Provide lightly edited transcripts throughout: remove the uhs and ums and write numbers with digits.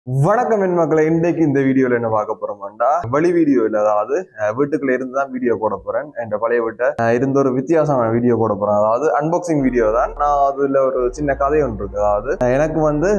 வணக்கம் என் மக்களை இன்றைக்கு இந்த வீடியோல என்ன பார்க்க போறோம்டா வழி வீடியோ இல்ல அதாவது வீட்டுக்குள்ள இருந்து தான் வீடியோ போட போறேன் என் பழைய வீட்டை இருந்த ஒரு வித்தியாசமான வீடியோ போட போறேன் அதாவது அன்பாக்சிங் வீடியோ தான் நான் அதுல ஒரு சின்ன கதை ஒன்று இருக்கு அதாவது எனக்கு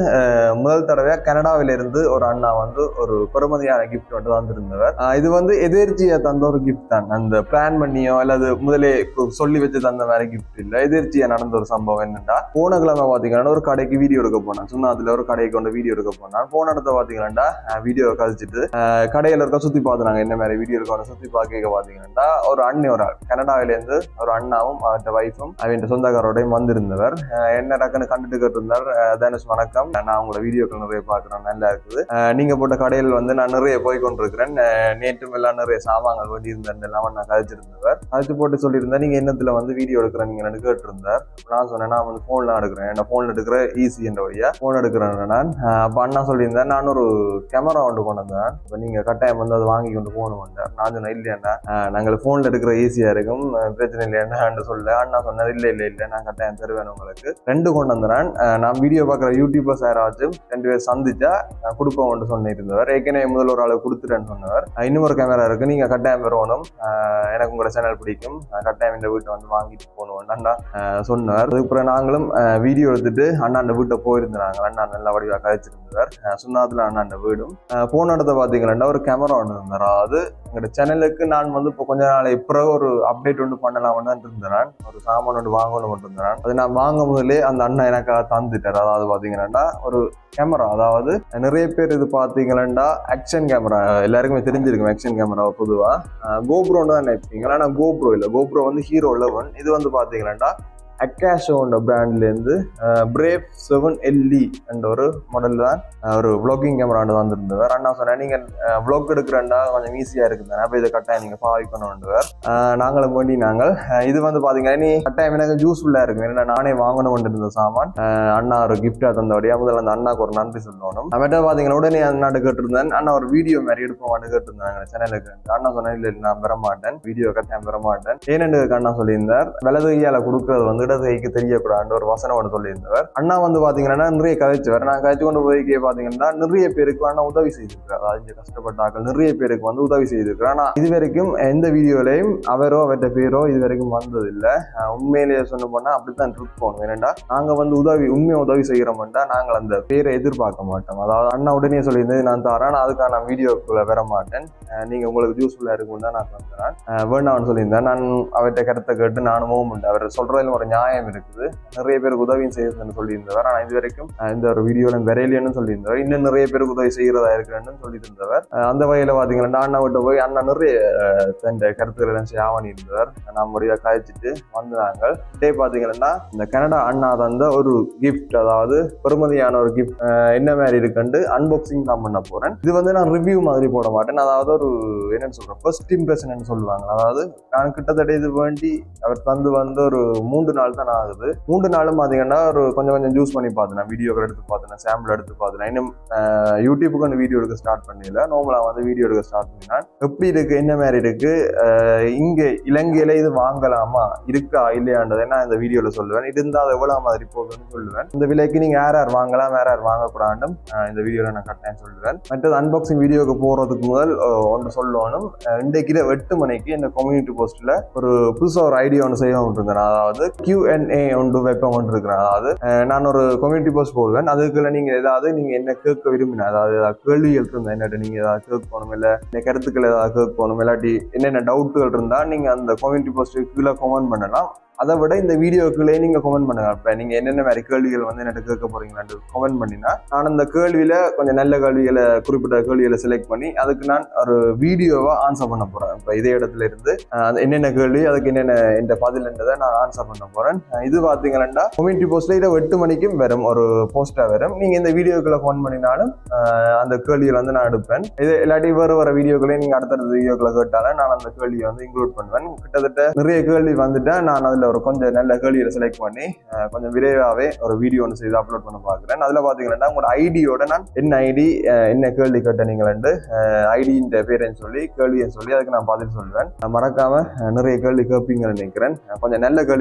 முதல் தடவை கனடாவில இருந்து ஒரு அண்ணா ஒரு பெருமதியான கிஃப்ட் வந்திருந்தவர் இது எதிர்ச்சியா தந்த ஒரு கிஃப்ட் தான் அந்த பிளான் பண்ணியோ அல்லது முதலே சொல்லி வச்சு தந்த மாதிரி கிஃப்ட் இல்ல எதிர்ச்சியா நடந்த ஒரு சம்பவம் என்னன்னா போன கிழமை பாத்தீங்கன்னா ஒரு கடைக்கு வீடியோ எடுக்க போனேன் சொன்னா அதுல ஒரு கடைக்கு கொண்டு வீடியோ எடுக்க போனேன் போன இடத்த பாத்தீங்கன்னா வீடியோ கழிச்சிட்டு கடையில இருக்க சுத்தி பார்த்துனாங்க என்ன மாதிரி வீடியோ இருக்க சுத்தி பார்க்க பாத்தீங்கன்னா ஒரு அண்ணி ஒரு ஆள் கனடாவில இருந்து ஒரு அண்ணாவும் அவன் வைஃபும் அவன் சொந்தக்காரோடையும் வந்திருந்தவர் என்ன டக்குன்னு கண்டுட்டு கேட்டிருந்தார் தனுஷ் வணக்கம் நான் உங்களோட வீடியோக்கள் நிறைய பாக்குறேன் நல்லா இருக்குது நீங்க போட்ட கடையில் நான் நிறைய போய் கொண்டிருக்கிறேன் நேற்றும் எல்லாம் நிறைய சாமான்கள் வேண்டி இருந்தேன் எல்லாம் நான் கழிச்சிருந்தவர் கழிச்சு போட்டு சொல்லியிருந்தேன் நீங்க என்னத்துல வீடியோ எடுக்கிறேன் நீங்க கேட்டிருந்தார் நான் சொன்னேன் நான் போன்ல எடுக்கிறேன் என்ன போன்ல எடுக்கிற ஈஸி என்ற வழியா போன் எடுக்கிறேன் நான் அப்ப அண்ணா சொல்லியிருந்தேன் நான் ஒரு கேமரா கொண்டு வந்தேன் இப்போ நீங்க கட்டாயம் அதை வாங்கி கொண்டு போகணும் நான் சொன்னேன் இல்லையா நாங்கள் போன்ல எடுக்கிற ஈஸியா இருக்கும் பிரச்சனை இல்லையான்னு சொல்ல அண்ணா சொன்னார் இல்ல நான் கட்டாயம் தருவேன் உங்களுக்கு ரெண்டு கொண்டு வந்தேன் நான் வீடியோ பார்க்குற யூடியூபர்ஸ் யாராச்சும் ரெண்டு பேர் சந்திச்சா கொடுப்போம் சொன்னிருந்தவர் ஏற்கனவே முதல் ஒரு ஆளு கொடுத்துட்டேன்னு சொன்னவர் இன்னொரு கேமரா இருக்கு நீங்க கட்டாயம் வருவணும் எனக்கு உங்களோட சேனல் பிடிக்கும் கட்டாயம் இந்த வீட்டை வாங்கிட்டு போகணும் அண்ணா சொன்னார் அதுக்கப்புறம் நாங்களும் வீடியோ எடுத்துட்டு அண்ணா அந்த வீட்டை போயிருந்தாங்க அண்ணா நல்லா வடிவா கழிச்சிருந்தவர் சுண்ணாத்துல அண்ணா வீடும் போன இடத்த பாத்தீங்கன்னா ஒரு கேமரா ஒன்று இருந்தார் அது எங்களோட சேனலுக்கு நான் இப்போ கொஞ்ச நாள் பிறகு ஒரு அப்டேட் ஒன்று பண்ணலாம் தான் இருந்தேன் ஒரு சாமான் ஒன்று வாங்கணும் இருந்தேன் அது நான் வாங்கும் போதிலே அந்த அண்ணா எனக்கு தந்துட்டார் அதாவது பாத்தீங்கன்னா ஒரு கேமரா அதாவது நிறைய பேர் இது பாத்தீங்கன்னா ஆக்ஷன் கேமரா எல்லாருக்குமே தெரிஞ்சிருக்கும் ஆக்ஷன் கேமரா பொதுவா கோப்ரோன்னு தான் நினைப்பீங்க ஆனா கோப்ரோ இல்ல கோப்ரோ ஹீரோ 11 இது பாத்தீங்கன்னா அக்காஷோன்ற பிராண்ட்ல இருந்து பிரேவ் 7LE என்ற ஒரு மாடல் தான் ஒரு vlogging கேமரா வந்திருந்தவர் அண்ணா சொன்னா நீங்க vlog எடுக்கிறேன்டா கொஞ்சம் ஈஸியா இருக்குது அப்ப இதை கட்டாயம் நீங்க பாவிக்கணும்ன்றவர் நாங்களும் வேண்டி நாங்கள் இது பாத்தீங்கன்னா நீ கட்டாயம் எனக்கு யூஸ்ஃபுல்லா இருக்கும் ஏன்னா நானே வாங்கணும் இருந்த சாமான் அண்ணா ஒரு கிஃப்டா தந்தபடியா முதல்ல அந்த அண்ணாக்கு ஒரு நன்றி சொல்லணும் அவட்ட பாத்தீங்கன்னா உடனே அண்ணாட்டு கேட்டிருந்தேன் அண்ணா ஒரு வீடியோ மாதிரி எடுப்போம்னு கேட்டிருந்தாங்க சேனலுக்கு அண்ணா சொன்னா இல்ல நான் பெற மாட்டேன் வீடியோ கட்டாயம் பெற மாட்டேன் ஏன்னு அண்ணா சொல்லியிருந்தார் வலது கையால கொடுக்கறது இடதுகைக்கு தெரியக்கூடாது ஒரு வசனம் ஒன்று சொல்லியிருந்தவர் அண்ணா பாத்தீங்கன்னா நிறைய கதைச்சவர் நான் கதைச்சு கொண்டு போய் பாத்தீங்கன்னா நிறைய பேருக்கு அண்ணா உதவி செய்திருக்கிறார் அஞ்சு கஷ்டப்பட்டாக்கள் நிறைய பேருக்கு உதவி செய்திருக்கிறார் ஆனா இது வரைக்கும் எந்த வீடியோலையும் அவரோ அவற்ற பேரோ இது வரைக்கும் வந்தது இல்லை உண்மையிலேயே சொன்ன போனா அப்படித்தான் இருப்போம் ஏன்னா நாங்க உதவி உண்மையை உதவி செய்யறோம்டா நாங்கள் அந்த பேரை எதிர்பார்க்க மாட்டோம் அதாவது அண்ணா உடனே சொல்லியிருந்தது நான் தரேன் அதுக்கான நான் வீடியோக்குள்ள வர மாட்டேன் நீங்க உங்களுக்கு யூஸ்ஃபுல்லா இருக்கும் தான் நான் தந்துறேன் வேண்டாம்னு சொல்லியிருந்தேன் நான் அவற்ற கருத்தை கேட்டு நானும் அவர் சொல்றதுல ஒரு நியாயம் இருக்குது நிறைய பேருக்கு உதவியும் செய்யுதுன்னு சொல்லியிருந்தவர் ஆனா இது வரைக்கும் இந்த ஒரு வீடியோல விரையிலேன்னு சொல்லியிருந்தவர் இன்னும் நிறைய பேருக்கு உதவி செய்யறதா இருக்குன்னு சொல்லியிருந்தவர் அந்த வகையில பாத்தீங்கன்னா அண்ணா விட்டு போய் அண்ணா நிறைய தன் கருத்துக்கள் எல்லாம் ஆவணி இருந்தவர் நம்முடைய காய்ச்சிட்டு வந்தாங்க இதே பாத்தீங்கன்னா இந்த கனடா அண்ணா தந்த ஒரு கிஃப்ட் அதாவது பெருமதியான ஒரு கிஃப்ட் என்ன மாதிரி இருக்குன்னு அன்பாக்சிங் தான் பண்ண போறேன் இது நான் ரிவ்யூ மாதிரி போட மாட்டேன் அதாவது ஒரு என்னன்னு சொல்றேன் ஃபர்ஸ்ட் இம்ப்ரெஷன் சொல்லுவாங்க அதாவது நான் கிட்டத்தட்ட இது வேண்டி அவர் தந்து ஒரு 3 நாள் தான் ஆகுது 3 நாளும் பாத்தீங்கன்னா ஒரு கொஞ்சம் ஜூஸ் பண்ணி பார்த்தேன் வீடியோக்கள் எடுத்து பார்த்தேன் சாம்பிள் எடுத்து பார்த்தேன் இன்னும் யூடியூபுக்கு அந்த வீடியோ எடுக்க ஸ்டார்ட் பண்ணல நார்மலா வீடியோ எடுக்க ஸ்டார்ட் பண்ணினான் எப்படி இருக்கு என்ன மாதிரி இருக்கு இங்க இலங்கையில இது வாங்கலாமா இருக்கா இல்லையான்றதை நான் இந்த வீடியோல சொல்லுவேன் இது இருந்தா அது எவ்வளவு மாதிரி போகுதுன்னு சொல்லுவேன் இந்த விலைக்கு நீங்க யார் வாங்கலாம் யார் வாங்கக்கூடாதும் இந்த வீடியோல நான் கட்டாயம் சொல்லுவேன் மற்றது அன்பாக்சிங் வீடியோக்கு போறதுக்கு முதல் ஒன்று சொல்லணும் இன்றைக்கு 8 மணிக்கு இந்த கம்யூனிட்டி போஸ்ட்ல ஒரு புதுசா ஒரு ஐடியா ஒன்று செய்ய இருந்தேன் அதாவது Q&A ஒன்று வைப்பம் ஒன்று இருக்கிறேன் அதாவது நான் ஒரு கம்யூனிட்டி போஸ்ட் போடுவேன் அதுக்குள்ள நீங்க ஏதாவது நீங்க என்ன கேட்க விரும்பினா அதாவது கேள்விகள் இருந்தா என்னட்டு நீங்க ஏதாவது கேட்கணும் இல்ல இந்த கருத்துக்கள் ஏதாவது கேட்கணும் இல்லாட்டி என்னென்ன டவுட்டுகள் இருந்தா நீங்க அந்த கம்யூனிட்டி போஸ்ட்டுக்கு கீழே கமெண்ட் பண்ணலாம் அதை விட இந்த வீடியோக்குள்ளே நீங்க கமெண்ட் பண்ணுங்க இப்ப நீங்க என்னென்ன மாதிரி கேள்விகள் என்ன கேட்க போறீங்களான்னு கமெண்ட் பண்ணினா நான் அந்த கேள்வியில கொஞ்சம் நல்ல கேள்விகளை குறிப்பிட்ட கேள்விகளை செலக்ட் பண்ணி அதுக்கு நான் ஒரு வீடியோவா ஆன்சர் பண்ண போறேன் இப்ப இதே இடத்துல இருந்து என்னென்ன கேள்வி அதுக்கு என்னென்ன இந்த பதில்ன்றதை நான் ஆன்சர் பண்ண போறேன் இது பாத்தீங்கன்னா கம்யூனிட்டி போஸ்ட்ல இதை 8 மணிக்கும் வரும் ஒரு போஸ்டா வரும் நீங்க இந்த வீடியோக்குள்ள ஃபோன் பண்ணினாலும் அந்த கேள்வியை நான் எடுப்பேன் இது இல்லாட்டி வேற வீடியோக்களையும் நீங்க அடுத்தடுத்த வீடியோக்களை கேட்டாலும் நான் அந்த கேள்வியை இன்க்ளூட் பண்ணுவேன் கிட்டத்தட்ட நிறைய கேள்வி வந்துட்டா நான் அதுல ஒரு கொஞ்சம் நல்ல கேள்வியை செலக்ட் பண்ணி கொஞ்சம் விரைவாகவே ஒரு வீடியோ ஒன்று செய்து அப்லோட் பண்ண பார்க்குறேன் அதில் பார்த்தீங்கன்னா உங்களோட ஐடியோட நான் என்ன ஐடி என்ன கேள்வி கேட்ட நீங்கள் ஐடியின் பேரைன்னு சொல்லி கேள்வியை சொல்லி அதுக்கு நான் பதில் சொல்லுவேன் மறக்காம நிறைய கேள்வி கேட்பீங்கன்னு நினைக்கிறேன் கொஞ்சம் நல்ல கேள்விகளாக கேளுங்க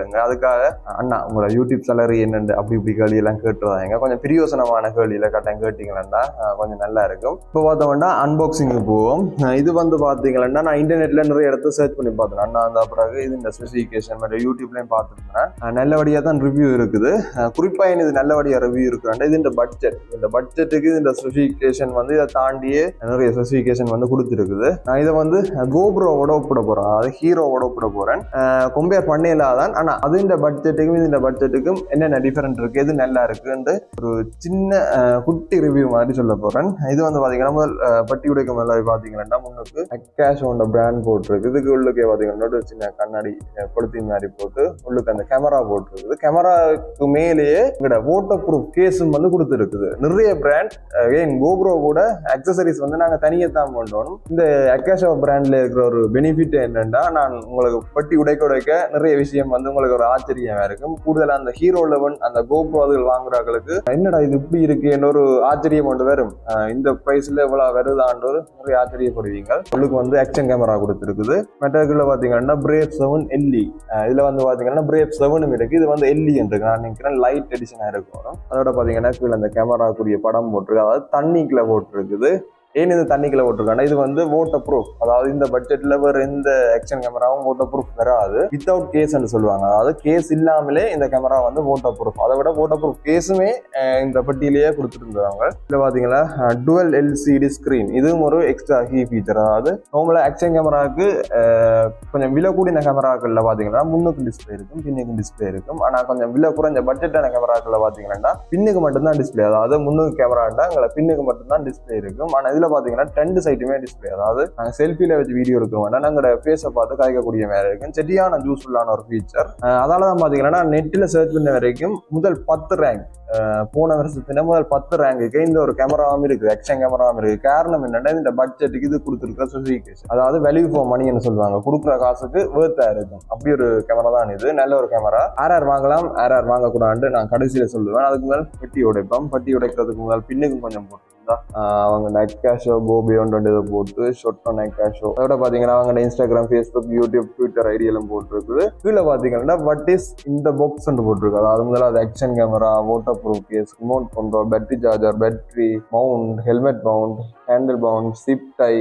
கேளுங்க. அதுக்காக அண்ணா உங்களோட யூடியூப் சேலரி என்னண்டு அப்படி இப்படி கேள்வி எல்லாம் கேட்டுருவாங்க. கொஞ்சம் பிரியோசனமான கேள்வியில கட்டாயம் கேட்டீங்கன்னா கொஞ்சம் நல்லா இருக்கும். இப்போ பார்த்தோம்னா அன்பாக்சிங்கு போவோம். இது வந்து பார்த்தீங்கன்னா நான் இன்டர்நெட்ல நிறைய இடத்த சர்ச் பண்ணி பார்த்தேன். அண்ணா அந்த பிறகு இது இந்த ஸ்பெசிஃபிகேஷன் மாதிரி யூடியூப்லயும் பார்த்துருந்தேன். நல்லபடியாக தான் ரிவ்யூ இருக்குது. குறிப்பாக இது நல்லபடியாக ரிவ்யூ இருக்குன்னா இது இந்த பட்ஜெட்டுக்கு இந்த ஸ்பெசிஃபிகேஷன் வந்து இதை தாண்டியே நிறைய ஸ்பெசிஃபிகேஷன் வந்து கொடுத்துருக்குது. நான் இதை வந்து கோப்ரோவோட ஒப்பிட போறேன், அதாவது ஹீரோவோட ஒப்பிட போறேன். கம்பேர் பண்ணலாதான். ஆனா அது இந்த பட்ஜெட்டுக்கும் இந்த பட்ஜெட்டுக்கும் என்னென்ன டிஃபரெண்ட் இருக்கு, எது நல்லா இருக்குன்னு ஒரு சின்ன குட்டி ரிவ்யூ மாதிரி சொல்ல போறேன். இது வந்து பாத்தீங்கன்னா முதல் பட்டி உடைக்க மேல பாத்தீங்கன்னா முன்னுக்கு அக்காஷோட பிராண்ட் போட்டிருக்கு. இதுக்கு உள்ளுக்கே பாத்தீங்கன்னா சின்ன கண்ணாடி பொருத்தி மாதிரி போட்டு உள்ளுக்கு அந்த கேமரா போட்டிருக்குது. கேமராவுக்கு மேலேயே வாட்டர் ப்ரூஃப் கேஸும் வந்து கொடுத்துருக்குது. நிறைய பிராண்ட் கோப்ரோ கூட அக்சசரிஸ் வந்து நாங்க தனியாக தான் பண்ணணும். இந்த அக்காஷோ பிராண்ட்ல இருக்கிற ஒரு பெனிஃபிட் என்னன்னா, நான் உங்களுக்கு பட்டி உடைக்க நிறைய விஷயம் வந்து உங்களுக்கு ஒரு ஆச்சரியமா இருக்கும். கூடுதலா அந்த ஹீரோ 11 அந்த கோப்ரோ அதுகள் வாங்குறாங்களுக்கு என்னடா இது இப்படி இருக்கு ஒரு ஆச்சரியம் கொண்டு வரும். இந்த பிரைஸ்ல இவ்வளவு வருதான்னு நிறைய ஆச்சரியப்படுவீங்க. உங்களுக்கு வந்து ஆக்ஷன் கேமரா கொடுத்துருக்குது. மெட்டர்ல பாத்தீங்கன்னா பிரேவ் 7 எல்இ. இதுல வந்து பாத்தீங்கன்னா பிரேவ் 7 இருக்கு. இது வந்து எல்இ இருக்கு. நான் நினைக்கிறேன் லைட் எடிஷனா இருக்கும். அதோட பாத்தீங்கன்னா கீழே அந்த கேமராக்குரிய படம் போட்டிருக்கு. அதாவது தண்ணிக்குள்ள போட்டிருக்குது. ஏன் இது தண்ணிக்குள்ள போட்டிருக்காங்க, இது வந்து வாட்டர் ப்ரூஃப். அதாவது இந்த பட்ஜெட்ல வேற எந்த ஆக்ஷன் கேமராவும் வாட்டர் ப்ரூஃப் வராது. வித்தவுட் கேஸ்ன்னு சொல்லுவாங்க. அதாவது கேஸ் இல்லாமலே இந்த கேமரா வந்து வாட்டர் ப்ரூஃப். அதை விட வாட்டர் ப்ரூஃப் கேஸுமே இந்த பட்டியலையே கொடுத்துருந்தாங்க. இதுல பாத்தீங்கன்னா டுவல் எல்சிடி ஸ்கிரீன், இதுவும் ஒரு எக்ஸ்ட்ரா கீ ஃபீச்சர். அதாவது நார்மலா ஆக்ஷன் கேமராவுக்கு கொஞ்சம் விலை கூடின கேமராக்கள்ல பாத்தீங்கன்னா முன்னுக்கு டிஸ்பிளே இருக்கும், பின்னுக்கு டிஸ்பிளே இருக்கும். ஆனா கொஞ்சம் விலை குறைஞ்ச பட்ஜெட்டான கேமராக்கள்ல பாத்தீங்கன்னா பின்னுக்கு மட்டும்தான் டிஸ்பிளே. அதாவது முன்னுக்கு கேமராண்டா அங்கே பின்னுக்கு மட்டும்தான் டிஸ்பிளே இருக்கும். ஆனா இதுல பாத்தீங்கன்னா 2 சைடுமே டிஸ்பிளே. அதாவது நாங்க செல்ஃபில வச்சு வீடியோ எடுக்க வேண்டாம், நாங்களோட ஃபேஸை பார்த்து காய்க்கக்கூடிய மாதிரி இருக்கும். சரியான யூஸ்ஃபுல்லான ஒரு ஃபீச்சர். அதாலதான் பாத்தீங்கன்னா நெட்ல சர்ச் பண்ண வரைக்கும் முதல் 10 ரேங்க், போன வருஷத்துல முதல் 10 ரேங்குக்கு இந்த ஒரு கேமராவும் இருக்கு, ஆக்ஷன் கேமராவும் இருக்கு. காரணம் என்னன்னா இந்த பட்ஜெட்டுக்கு இது கொடுத்துருக்க ஸ்பெசிஃபிகேஷன். அதாவது வேல்யூ ஃபார் மணின்னு சொல்லுவாங்க, கொடுக்குற காசுக்கு வேர்த்தா இருக்கும். அப்படி ஒரு கேமரா தான் இது. நல்ல ஒரு கேமரா. RR வாங்கலாம், RR வாங்கக்கூடாது நான் கடைசியில சொல்லுவேன். அதுக்கு முதல் பட்டி உடைப்போம். பட்டி உடைக்கிறதுக்கு முதல் பின்னுக்கு கொஞ்சம் போட்டு அவங்க நெக்காஷோ கோபியோன்னு இதை போட்டு ஷொட்டோ நெக்காஷோ. அதோட பாத்தீங்கன்னா அவங்க இன்ஸ்டாகிராம், ஃபேஸ்புக், யூடியூப், ட்விட்டர் ஐடியெல்லாம் போட்டுருக்குது. கீழே பாத்தீங்கன்னா வாட் இஸ் இந்த பாக்ஸ் போட்டிருக்கு. அதாவது முதல்ல action camera, water proof case, remote control, battery charger, battery mount, helmet mount, handle mount, zip tie,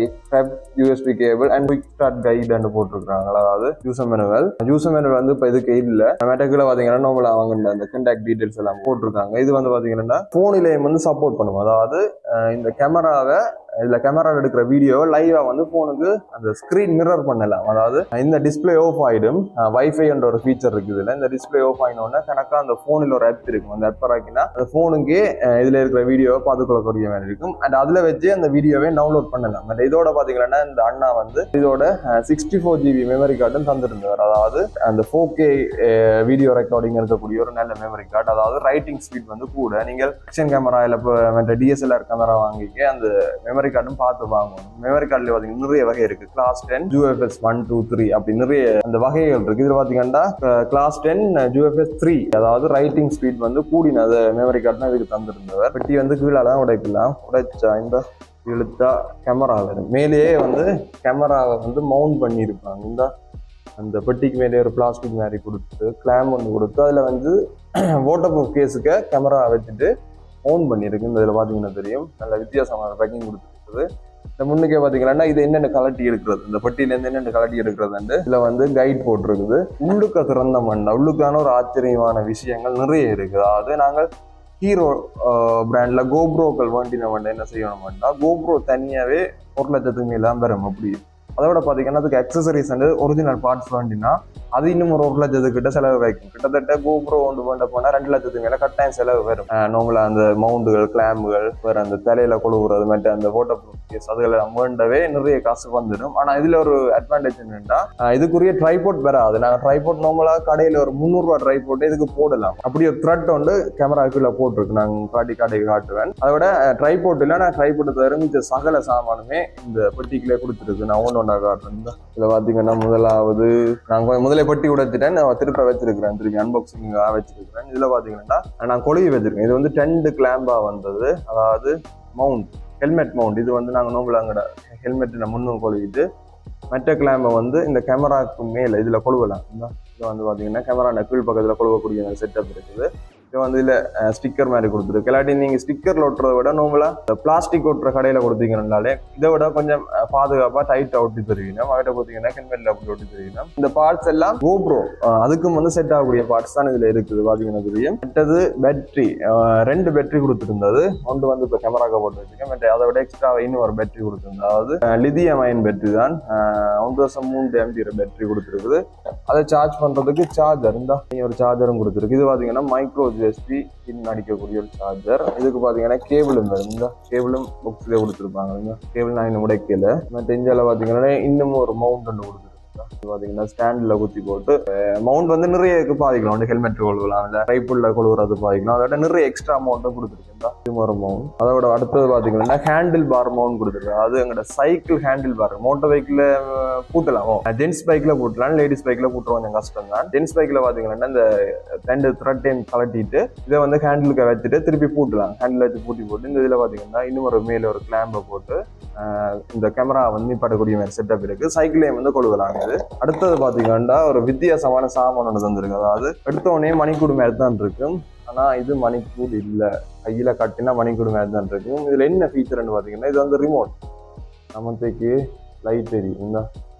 USB cable and quick start guide போட்டிருக்காங்க. அதாவது யூசர் மேனுவல் வந்து இப்போ இதுக்கு இல்ல. மேட்டக்குள்ள பாத்தீங்கன்னா நம்மள அவங்க அந்த கான்டாக்ட் டீடைல்ஸ் எல்லாம் போட்டிருக்காங்க. இது வந்து பாத்தீங்கன்னா போனிலேயும் வந்து சப்போர்ட் பண்ணுவோம். அதாவது இந்த கேமராவை எடுக்கிற வீடியோ லைவா வந்து போனுக்கு அந்த ஸ்கிரீன் மிரர் பண்ணலாம். அதாவது இந்த டிஸ்பிளே ஆஃப் ஆயிடும். வைஃபை என்ற ஒரு ஃபீச்சர் இருக்குது இதுல. இந்த டிஸ்பிளே ஆஃப் ஆயினோன்னா கணக்கா அந்த போனில் ஒரு ஆப் இருக்கும். அந்த ஆப் ஆக்கினா அந்த போனுக்கே இதுல இருக்கிற வீடியோவை பார்த்துக்கொள்ளக்கூடிய மாதிரி இருக்கும். அண்ட் அதுல வச்சு அந்த வீடியோவை டவுன்லோட் பண்ணலாம். அண்ட் இதோட பாத்தீங்கன்னா இந்த அண்ணா வந்து இதோட 64 GB மெமரி கார்டும் தந்துருந்தார். அதாவது அந்த 4K வீடியோ ரெக்கார்டிங் இருக்கக்கூடிய ஒரு நல்ல மெமரி கார்டு. அதாவது ரைட்டிங் ஸ்பீட் வந்து கூட. நீங்கள் ஆக்ஷன் கேமரா இல்ல DSLR கேமரா வாங்கிக்க அந்த மெமரி கார்டும் பார்த்து வாங்கணும். மெமரி கார்டுல பாத்தீங்கன்னா நிறைய வகை இருக்கு. கிளாஸ் 10, UFS 1, 2, 3 அப்படி நிறைய அந்த வகைகள் இருக்கு. இதுல பாத்தீங்கன்னா கிளாஸ் 10 UFS 3, அதாவது ரைட்டிங் ஸ்பீட் வந்து கூடின மெமரி கார்டு தான் இதுக்கு தந்திருந்தவர். பெட்டி வந்து கீழாதான் உடைக்கலாம். உடைச்சா இந்த இழுத்தா கேமரா வரும். மேலேயே வந்து கேமராவை வந்து மவுண்ட் பண்ணி இருப்பாங்க. இந்த அந்த பெட்டிக்கு மேலே ஒரு பிளாஸ்டிக் மாதிரி கொடுத்து கிளாம் ஒன்று கொடுத்து அதுல வந்து வாட்டர் ப்ரூஃப் கேஸுக்கு கேமரா வச்சுட்டு ஓன் பண்ணியிருக்கு. இந்த இதில் பார்த்தீங்கன்னா தெரியும், நல்ல வித்தியாசமான பேக்கிங் கொடுத்துருக்குது. இந்த முன்னுக்கே பார்த்தீங்கன்னா இது என்னென்ன கலட்டி எடுக்கிறது, இந்த பெட்டியிலேருந்து என்னென்ன கலட்டி எடுக்கிறதுண்டு இதில் வந்து கைட் போட்டிருக்குது. உள்ளுக்க திறந்த மண்ணா உள்ளுக்கான ஒரு ஆச்சரியமான விஷயங்கள் நிறைய இருக்குது. அதாவது நாங்கள் ஹீரோ பிராண்ட்ல கோப்ரோக்கள் வேண்டின என்ன செய்யணும்னா, கோப்ரோ தனியாகவே 1 லட்சத்துக்கு மேலே வரும். அப்படி அதோட பார்த்தீங்கன்னா அதுக்கு அக்சசரிஸ் வந்து ஒரிஜினல் பார்ட்ஸ் வேண்டினா அது இன்னும் ஒரு 1 லட்சத்துக்கிட்ட செலவு வைக்கும். கிட்டத்தட்ட கோப்ரோ ஒன்று வேண்ட போனால் 2 லட்சத்துக்கு மேலே கட்டாயம் செலவு வரும். நார்மலா அந்த மவுண்டுகள், கிளாம்புகள், வேற அந்த தலையில கொழுவுறது, மற்ற அந்த வாட்டர் ப்ரூஃப் கேஸ் அதுகளை வேண்டவே நிறைய காசு வந்துடும். ஆனா இதுல ஒரு அட்வான்டேஜ் என்னன்னா, இதுக்குரிய ட்ரைபோர்ட் வராது. நாங்கள் ட்ரைபோர்ட் நார்மலா கடையில ஒரு 300 ரூபா ட்ரைபோர்ட் இதுக்கு போடலாம். அப்படி ஒரு த்ரெட் வந்து கேமராக்குள்ள போட்டிருக்கு. நாங்கள் கடைக்கு காட்டுவேன். அதோட ட்ரைபோர்ட் இல்லை, நான் ட்ரைபோர்ட் தவிர மிச்ச சகல சாமானுமே இந்த பெட்டிக்குள்ளே கொடுத்துருக்கு. நான் ஒன்று காட்டுறேன். இதுல பாத்தீங்கன்னா முதலாவது நாங்கள் முதலே பெட்டி உடைச்சிட்டேன், நான் திருப்ப வச்சிருக்கிறேன், திருப்பி அன்பாக்சிங் வச்சிருக்கிறேன். இதுல பாத்தீங்கன்னா நான் கொழுவி வச்சிருக்கேன். இது வந்து 10 கிளாம்பா வந்தது. அதாவது மவுண்ட், ஹெல்மெட் மவுண்ட். இது வந்து நாங்கள் நோம்பலாங்கட ஹெல்மெட் முன்னும் கொழுவிட்டு மற்ற கிளாம்பை வந்து இந்த கேமராவுக்கு மேல இதுல கொழுவலாம். இது வந்து பார்த்தீங்கன்னா கேமரா கீழ் பக்கத்தில் கொடுக்கக்கூடிய செட்டப் இருக்குது. இது வந்து இல்லை ஸ்டிக்கர் மாதிரி கொடுத்துருக்கு. இல்லாட்டி நீங்கள் ஸ்டிக்கரில் ஒட்டுறதை விட நார்மலாக பிளாஸ்டிக் ஒட்டுற கடையில் கொடுத்தீங்கன்னாலே இதை விட கொஞ்சம் பாதுகாப்பாக டைட்டாக ஒட்டி தருவீங்க. அவர்கிட்ட பார்த்தீங்கன்னா ஹெல்மெட்டில் அப்படி ஒட்டி தருவீங்க. இந்த பார்ட்ஸ் எல்லாம் GoPro அதுக்கும் வந்து செட் ஆகக்கூடிய பார்ட்ஸ் தான் இதில் இருக்குது பார்த்தீங்கன்னா தெரியும். மற்றது பேட்டரி 2 பேட்டரி கொடுத்துருந்தது. ஒன்று வந்து இப்போ கேமராக்க போட்டு வச்சுருக்கேன். மற்ற அதை விட எக்ஸ்ட்ரா இன்னும் ஒரு பேட்டரி கொடுத்துருந்தது. அதாவது லிதியம் அயன் பேட்டரி தான். 1.3 ஆம்பியர் பேட்டரி கொடுத்துருக்குது. அதை சார்ஜ் பண்ணுறதுக்கு சார்ஜர் ஒரு சார்ஜரும் கொடுத்துருக்கு. இது பார்த்தீங்கன்னா மைக்ரோ USB பின் அடிக்கக்கூடிய ஒரு சார்ஜர். இதுக்கு பார்த்தீங்கன்னா கேபிளும் இந்த கேபிளும் புக்ஸ்லேயே கொடுத்துருப்பாங்க. இந்த கேபிள் நான் இன்னும் உடைக்கல. மற்ற இந்தியாவில் பார்த்தீங்கன்னா இன்னமும் ஒரு மவுண்ட் ஒன்று கொடுத்துருக்கு. பார்த்தீங்கன்னா ஸ்டாண்டில் குத்தி போட்டு மவுண்ட் வந்து நிறைய பாதிக்கலாம். வந்து ஹெல்மெட் கொழுவலாம், இல்லை ரைப்புள்ள கொழுவுறது பாதிக்கலாம். அதோட நிறைய எக்ஸ்ட்ரா மவுண்ட்டும் கொடுத்துருக்கேன். இது ஒரு மவுண்ட். அதோட அடுத்தது பார்த்தீங்கன்னா ஹேண்டில் பார் மவுண்ட் கொடுத்துருக்கேன். அது எங்களோட சைக்கிள் ஹேண்டில் பார். மோட்டர் பைக்கில் பூட்டலாம், ஜென்ஸ் பைக்கில் பூட்டலாம், லேடிஸ் பைக்கில் பூட்டுற கொஞ்சம் கஷ்டம் தான். ஜென்ஸ் பைக்கில் பார்த்தீங்கன்னா இந்த 2 த்ரெட்டையும் கலட்டிட்டு இதை வந்து ஹேண்டிலுக்கு வச்சுட்டு திருப்பி பூட்டலாம். ஹேண்டில் வச்சு பூட்டி போட்டு இந்த இதில் பார்த்தீங்கன்னா இன்னும் ஒரு மேலே ஒரு கிளாம்பை போட்டு இந்த கேமரா வந்து நிப்பாட்டக்கூடிய மாதிரி செட்டப் இருக்கு. சைக்கிளையும் வந்து கொழுவலாம். அடுத்தது பாத்தீங்கன்னா ஒரு வித்தியாசமான சாமான் ஒன்று தந்திருக்கு. அதாவது எடுத்தோடனே மணிக்கூடு மேலே தான் இருக்கும். ஆனா இது மணிக்கூடு இல்லை, கையில கட்டினா மணிக்கூடு மேலே தான் இருக்கும். இதுல என்ன ஃபீச்சர்னு பாத்தீங்கன்னா இது வந்து ரிமோட். நமக்கு லைட் எரியும்.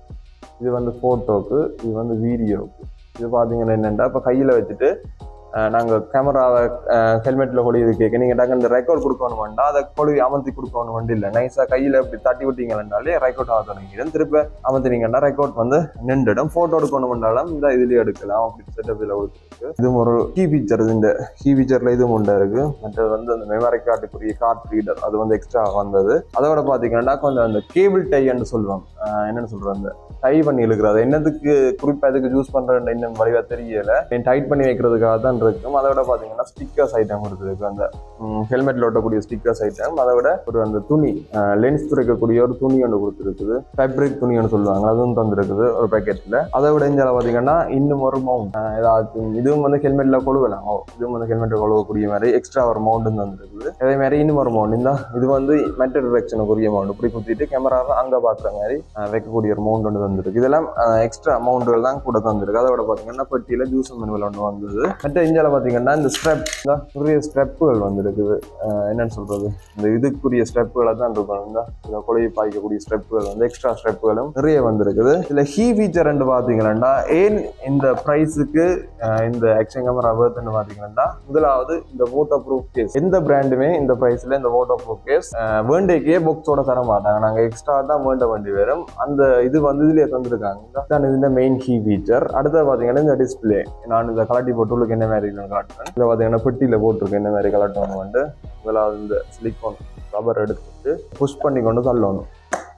இது வந்து போட்டோக்கு, இது வந்து வீடியோக்கு. இது பாத்தீங்கன்னா என்னென்னா இப்போ கையில வச்சுட்டு நாங்கள் கேமராவை ஹெல்மெட்டில் கொடி கேட்க நீங்கள் டக்கு இந்த ரெக்கார்ட் கொடுக்கணும்டா அதை கொடி அமர்த்தி கொடுக்கணும் இல்லை. நைஸாக கையில் இப்படி தட்டி விட்டீங்கன்னாலே ரெக்கார்ட் ஆக தொடங்கிடும். திருப்ப அமர்த்தினீங்கன்னா ரெக்கார்ட் வந்து நின்றுடும். ஃபோட்டோ எடுக்கணும்னாலும் இந்த இதுலேயே எடுக்கலாம். அப்படி செட்டப்பில் கொடுத்துருக்கு. இதுவும் ஒரு கீ ஃபீச்சர். இந்த கீ ஃபீச்சரில் இதுவும் உண்டா இருக்குது. மற்றது வந்து அந்த மெமரி கார்டுக்குரிய கார்ட் ரீடர் அது வந்து எக்ஸ்ட்ரா வந்தது. அதோட பார்த்தீங்கன்னா கொஞ்சம் அந்த கேபிள் டைன்னு சொல்லுவாங்க. என்னென்னு சொல்கிறேன், அந்த டை பண்ணி இழுக்கிறது என்னதுக்கு குறிப்பாக இதுக்கு யூஸ் பண்ணுறேன் இன்னும் வழியாக தெரியலை. டைட் பண்ணி வைக்கிறதுக்காக தான் இருக்கும். அதை விட பார்த்தீங்கன்னா ஸ்டிக்கர்ஸ் ஐட்டம் கொடுத்துருக்கு. அந்த ஹெல்மெட்டில் ஒட்டக்கூடிய ஸ்டிக்கர்ஸ் ஐட்டம். அதை விட ஒரு அந்த துணி லென்ஸ் துடைக்கக்கூடிய ஒரு துணி ஒன்று கொடுத்துருக்குது. ஃபேப்ரிக் துணி ஒன்று சொல்லுவாங்க, அதுவும் தந்துருக்குது ஒரு பேக்கெட்டில். அதை விட இந்த பார்த்தீங்கன்னா இன்னும் ஒரு மவுண்ட் ஏதாச்சும் இதுவும் வந்து ஹெல்மெட்டில் கொழுவலாம். இதுவும் வந்து ஹெல்மெட்டில் கொழுவக்கூடிய மாதிரி எக்ஸ்ட்ரா ஒரு மவுண்ட் தந்துருக்குது. அதே மாதிரி இன்னும் ஒரு மவுண்ட் இது வந்து மெட்டல் டிரெக்ஷனுக்குரிய மவுண்ட். இப்படி குத்திட்டு கேமராவை அங்கே பார்க்குற மாதிரி வைக்கக்கூடிய ஒரு மவுண்ட் ஒன்று தந்துருக்கு. இதெல்லாம் எக்ஸ்ட்ரா அமௌண்ட்டுகள் தான் கூட தந்துருக்கு. அதை விட பார்த்தீங்கன்னா பெட்டியில் ஜூஸ் மெனுவல் ஒன்று வந்தது. மற்ற இந்தியாவில் பார்த்தீங்கன்னா இந்த ஸ்ட்ரெப் நிறைய ஸ்டெப்புகள் வந்துருக்குது. என்னன்னு சொல்றது, இந்த இதுக்குரிய ஸ்டெப்புகளை தான் இருக்கும். இந்த கொலையை பாய்க்கக்கூடிய ஸ்டெப்புகள் வந்து எக்ஸ்ட்ரா ஸ்டெப்புகளும் நிறைய வந்திருக்குது. இதுல ஹீ ஃபீச்சர் பார்த்தீங்கன்னா ஏன் இந்த ப்ரைஸுக்கு இந்த ஆக்ஷன் கேமரா வருதுன்னு பார்த்தீங்கன்னா, முதலாவது இந்த வாட்டர் ப்ரூஃப் கேஸ். எந்த பிராண்டுமே இந்த ப்ரைஸ்ல இந்த வாட்டர் ப்ரூஃப் கேஸ் வேண்டேக்கே பாக்ஸோட தர மாட்டாங்க. நாங்கள் எக்ஸ்ட்ரா தான் வேண்டி வரும். அந்த இது வந்து இதுலேயே தந்துருக்காங்க. தான் இந்த மெயின் ஹீ ஃபீச்சர். அடுத்தது பார்த்தீங்கன்னா இந்த டிஸ்பிளே. நான் இந்த கலட்டி போட்டு உங்களுக்கு என்ன மாதிரி காட்டுறேன். இதில் பார்த்தீங்கன்னா பெட்டியில் போட்டிருக்கு என்ன மாதிரி கலட்டணும் வந்து. முதலாவது இந்த சிலிக்கான் ரப்பர் எடுத்துட்டு புஷ் பண்ணி கொண்டு தள்ளணும்.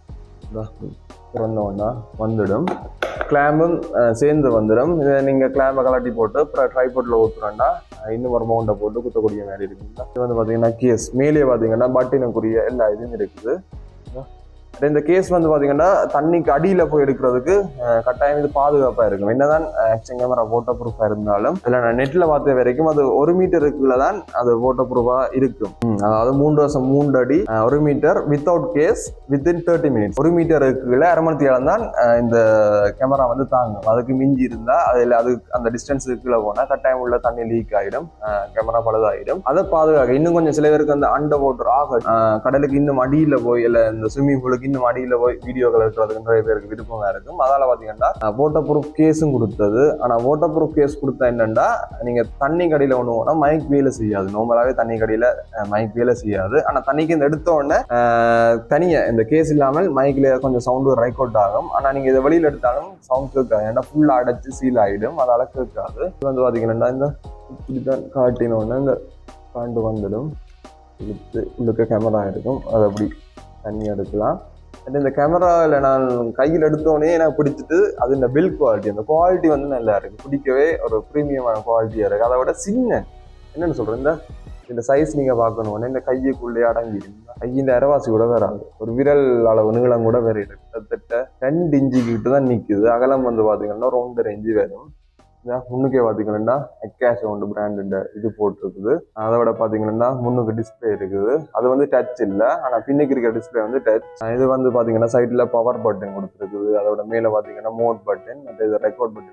திறந்தோன்னா வந்துடும். கிளாம்பும் சேர்ந்து வந்துடும். இதை நீங்கள் கிளாம்பை கலட்டி போட்டு அப்புறம் ட்ரைபோர்ட்டில் ஊற்றுறோன்னா இன்னும் ஒரு மவுண்டை போட்டு குத்தக்கூடிய மாதிரி இருக்குங்களா. இது வந்து பார்த்தீங்கன்னா கேஸ் மேலே பார்த்தீங்கன்னா பட்டினுக்குரிய எல்லா இதுவும் இருக்குது. இந்த கேஸ் வந்து பார்த்தீங்கன்னா தண்ணிக்கு அடியில் போய் எடுக்கிறதுக்கு கட்டாயம் இது பாதுகாப்பாக இருக்கும். என்னதான் ஆக்ஷன் கேமரா வாட்டர் ப்ரூஃபாக இருந்தாலும் இல்லை நான் நெட்டில் பார்த்த வரைக்கும் அது 1 மீட்டருக்குள்ள தான் அது வாட்டர் ப்ரூஃபாக இருக்கும். அதாவது 3 வருஷம் 3 அடி 1 metre without case within 30 minutes. 1 மீட்டருக்குள்ள அரை மணி நேரம் தான் இந்த கேமரா வந்து தாங்கும். அதுக்கு மிஞ்சி இருந்தால் அதில் அது அந்த டிஸ்டன்ஸுக்குள்ளே போனால் கட்டாயம் உள்ள தண்ணி லீக் ஆகிடும், கேமரா பழுதாகிடும். அதை பாதுகாக்க இன்னும் கொஞ்சம் சில பேருக்கு அந்த அண்டர் வாட்டர் கடலுக்கு இன்னும் அடியில் போய் இல்லை இந்த ஸ்விம்மிங் பூலுக்கு இன்னும் அடியில் போய் வீடியோக்கள் எடுக்கிறதுக்கு நிறைய பேருக்கு விருப்பமாக இருக்கும். அதால பார்த்தீங்கன்னா வாட்டர் ப்ரூஃப் கேஸும் கொடுத்தது. ஆனால் வாட்டர் ப்ரூஃப் கேஸ் கொடுத்தா என்னன்னா, நீங்கள் தண்ணி கடியில் ஒன்று போனால் மைக் வேலை செய்யாது. நார்மலாகவே தண்ணி கடியில் மைக் வேலை செய்யாது. ஆனால் தண்ணிக்கு இந்த எடுத்த உடனே தனியாக இந்த கேஸ் இல்லாமல் மைக்கில் கொஞ்சம் சவுண்டு ரெக்கார்ட் ஆகும். ஆனால் நீங்கள் இதை வெளியில் எடுத்தாலும் சவுண்ட் கேட்காது. ஏன்னா ஃபுல்லாக அடைச்சி சீல் ஆகிடும், அதால் கேட்காது. இது வந்து பார்த்தீங்கன்னா இந்த இப்படித்தான் காட்டினோடனே இந்த பாண்டு வந்துடும். இழுத்து உள்ளுக்க கேமரா இருக்கும், அது அப்படி தண்ணி எடுக்கலாம். இந்த கேமராவில் நான் கையில் எடுத்தோடனே எனக்கு பிடிச்சிட்டு அது இந்த பில் குவாலிட்டி, அந்த குவாலிட்டி வந்து நல்லா இருக்குது. பிடிக்கவே ஒரு ப்ரீமியமான குவாலிட்டியாக இருக்குது. அதை விட சின்ன என்னென்னு சொல்கிறேன், இந்த சைஸ் நீங்கள் பார்க்கணுன்னு இந்த கையுக்குள்ளே அடங்கிடுங்க. கையின் அரைவாசி கூட வராது, ஒரு விரல் அளவு நீளம் கூட வேறு கிட்டத்தட்ட 2 இன்ச்சு கிட்ட தான் நிற்குது. அகலம் வந்து பார்த்தீங்கன்னா 2.5 இன்ச்சு வரும். முன்னுக்கே பார்த்தீங்கன்னா எக்காஷ் ஒன்று பிராண்டு இது போட்டிருக்குது. அதை விட பார்த்தீங்கன்னா முன்னுக்கு டிஸ்பிளே இருக்குது. அது வந்து டச் இல்லை, ஆனால் பின்னுக்கு இருக்கிற டிஸ்பிளே வந்து டச். இது வந்து பார்த்தீங்கன்னா சைடில் பவர் பட்டன் கொடுத்துருக்குது. அதோட மேலே பார்த்தீங்கன்னா மோட் பட்டன், மற்ற இது ரெக்கார்ட் பட்டன் கொடுத்துருக்கு.